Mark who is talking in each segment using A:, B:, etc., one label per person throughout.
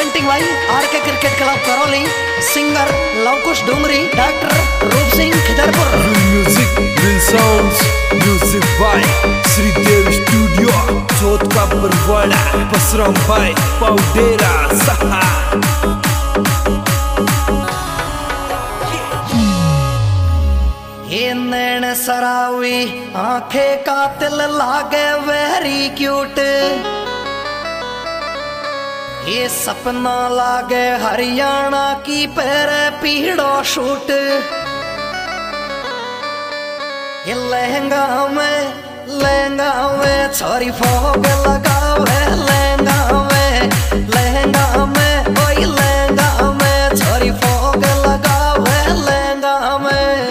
A: Presenting भाई R K cricket club Karauli, singer Lavkush Dungri, doctor Roop Singh Khidarpur.
B: Music will sounds, music by Shridev studio, Chauth ka Barwara, Basram भाई पाउडेरा सहा।
A: ये नैन सरावी आंखें कातिल लागे वेरी क्यूट, ये सपना लागे हरियाणा की पैरे पीड़ो शूट। ये लहंगा में छोरी फोग लगावे, लहंगा में ओई लहंगा में छोरी फोग लगावे, लहंगा में।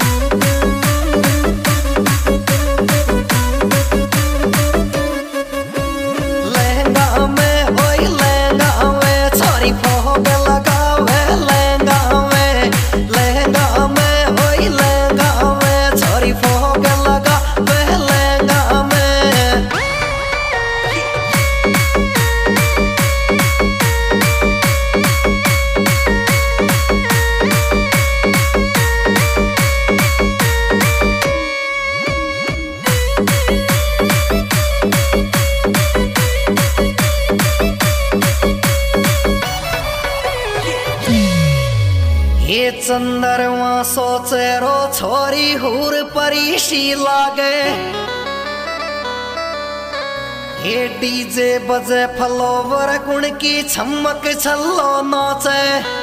A: लहंगा में ओई लहंगा में छोरी फोग लगावे, लहंगा में ओई लहंगा में छोरी फोग लगावे, लहंगा में। ये चंदरवा सोचे रो छोरी हूर परीशी लागे, ये डीजे बजे फ्लोवर गुण की छमक छल्लो नाचे।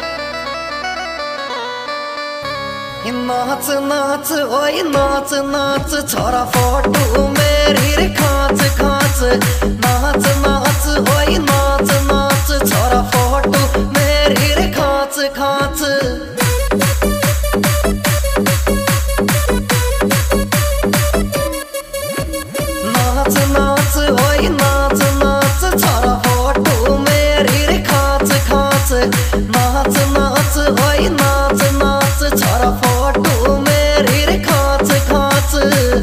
A: नाच नाच ओए नाच नाच छोरा फोटो मेरी खांच खांच, नाच नाच ओए नाच नाच छोरा फोटो मेरी खांच खांच। नाच नाच ओए नाच नाच छोरा फोटो मेरी खांच खांच, नाच नाच ओए नाच नाच छोरा फोटो मेरी खांच खांच।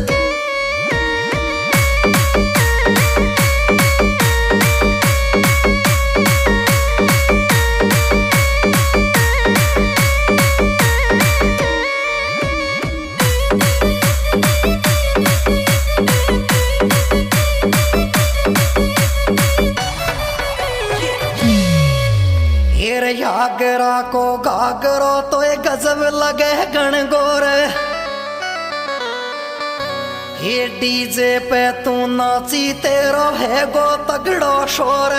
A: घाघरा को घाघरो तो एक गजब लगे गणगोर, ये डीजे पे तू नाची तेरो है गो तगड़ो शोर।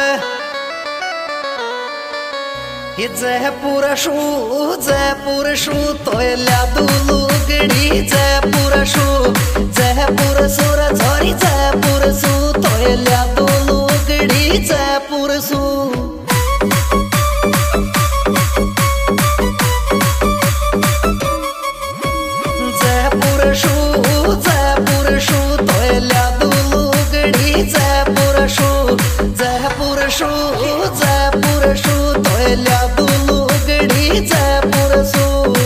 A: ये जयपुर शू तो ल्या लुगड़ी, जयपुर सुर झोरी जयपुर सू तो ल्या लुगड़ी, जयपुर सू। जयपुर शू तो ल्या लुगड़ी, जयपुर शू तो ल्या लुगड़ी, जयपुर शू।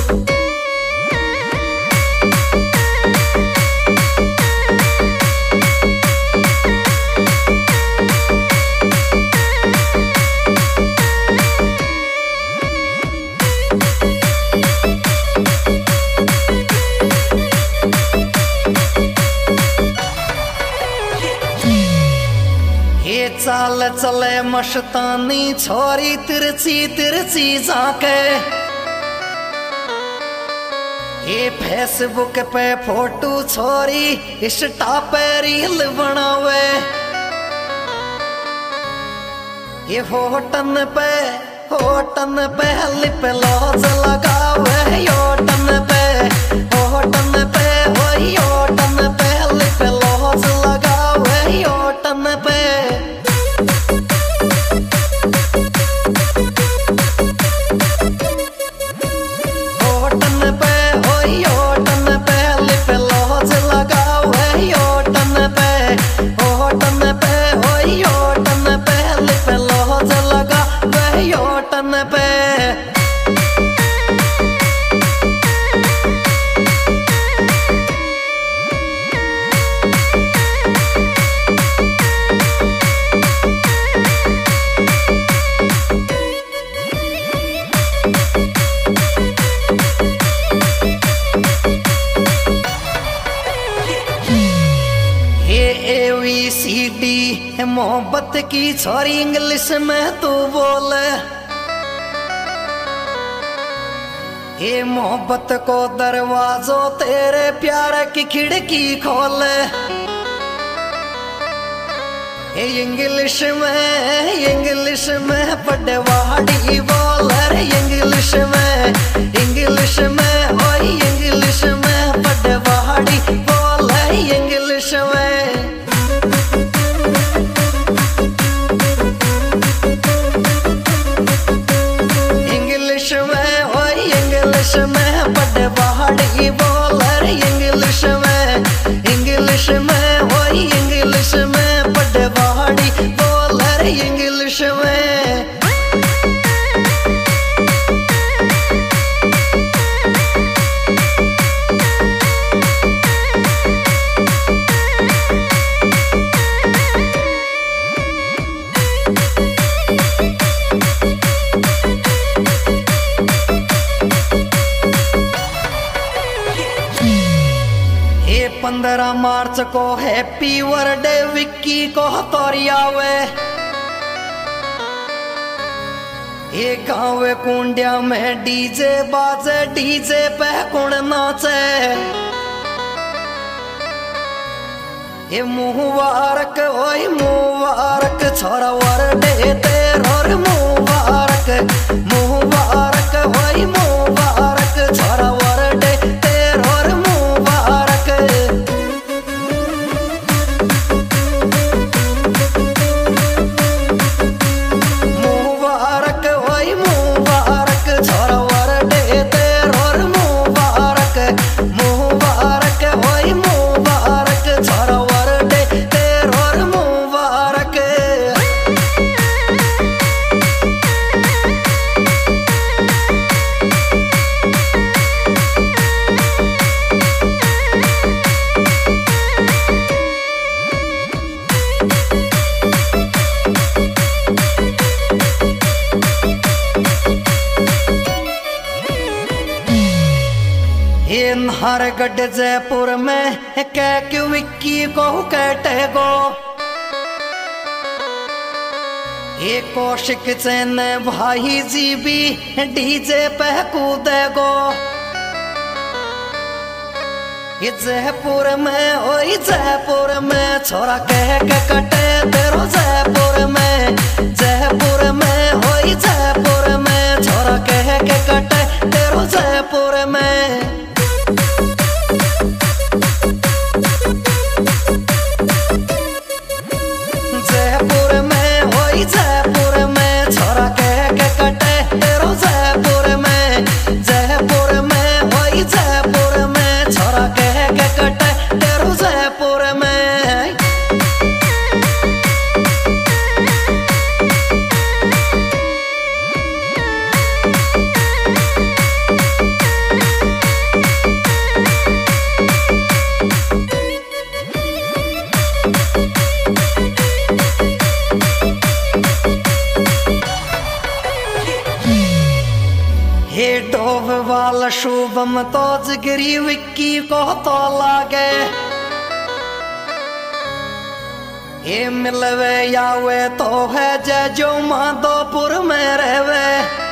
A: चाल चले मस्तानी छोरी तिरछी तिरछी जाके, ये फेसबुक पे फोटो छोरी इंस्टा पे रील बनावे। ये होटन पे लिप लॉज लगावे, होटन पे वही होटन पे लिप लॉज लगावे, होटन पे। पे मोहब्बत की छोरी इंग्लिश में तू बोल, ये मोहब्बत को दरवाजो तेरे प्यार की खिड़की खोल। ये इंग्लिश में पटवाड़ी बोल रे, इंग्लिश में ओए इंग्लिश में पटवाड़ी बोल इंग्लिश में। इंग्लिश में ओए इंग्लिश में पटवाड़ी बोल रे, इंग्लिश में ओए इंग्लिश में पटवाड़ी बोल रे, इंग्लिश में। ये 15 मार्च को हैप्पी बर्थडे विक्की को तोरियावे। ये गाँव कुंडिया में डीजे बाजे, डीजे पे कौन नाचे। ये मुबारक ओए मुबारक छोरा बर्थडे तेरा रे, मुबारक ओए मुबारक छोरा बर्थडे तेरा रे, मुबारक। मुबारक ओए मुबारक छोरा बर्थडे तेरा रे, मुबारक ओए मुबारक छोरा बर्थडे तेरा रे, मुबारक। ये नाहरगढ़ जयपुर में कह क्यों विक्की को कहते गो। ये कौशिक चैन भाई जी भी डीजे पे कूदे गो। ये जयपुर में ओए जयपुर में छोरा कह के कटे तेरो, जयपुर में ओए जयपुर में छोरा कह के कटे तेरो, जयपुर में। जयपुर में छोरा कह के कटे तेरो, जयपुर में ओए जयपुर में छोरा कह के कटे तेरो, जयपुर में। ये डोब वाला शुभम तो जिगरी विक्की को तो लागे। ये मिलवे यावे तो है जय जो माधोपुर में रहवे।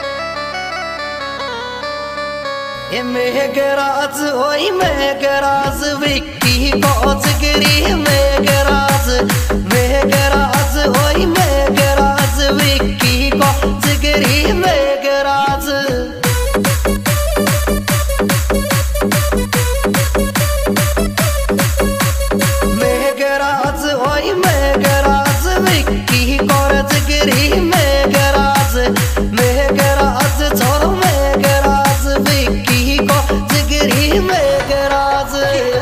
A: ये मेघराज ओए मेघराज विक्की को जिगरी, मेघराज ओए मेघराज विक्की को जिगरी, मेघराज। मेघराज ओए मेघराज विक्की को जिगरी, मेघराज छोरो मेघराज विक्की को जिगरी, मेघराज।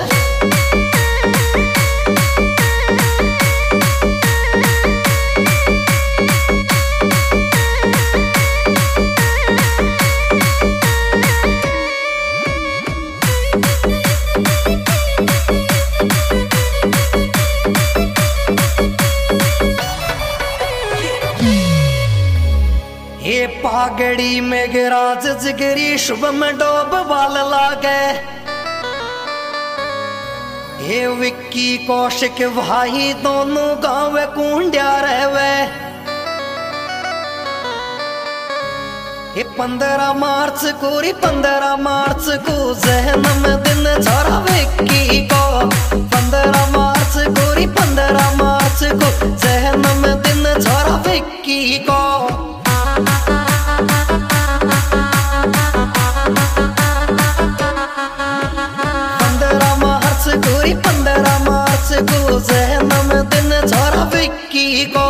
A: ये पागड़ी मेघराज जिगरी शुभ में डोब वाल लागे। हे विक्की कौशिक भाई दोनों गाँव कुंडिया रहवे। ये 15 मार्च को 15 मार्च को जन्म दिन छोरा विक्की को। 15 मार्च को 15 मार्च को जन्म दिन छोरा विक्की को। 15 मार्च को 15 मार्च को जन्म दिन छोरा विक्की को।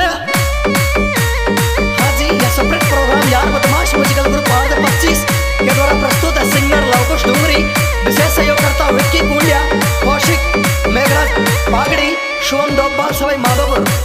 A: हाँ जी, यह सेपरेट प्रोग्राम यार बदमाश म्यूजिकल ग्रुप वार्ड 25 के द्वारा प्रस्तुत है। सिंगर लवकुश डूंगरी, विशेष सहयोग करता विक्की कुंडिया, कौशिक मेघराज पागड़ी, शुभम डोपाल सवाई माधोपुर।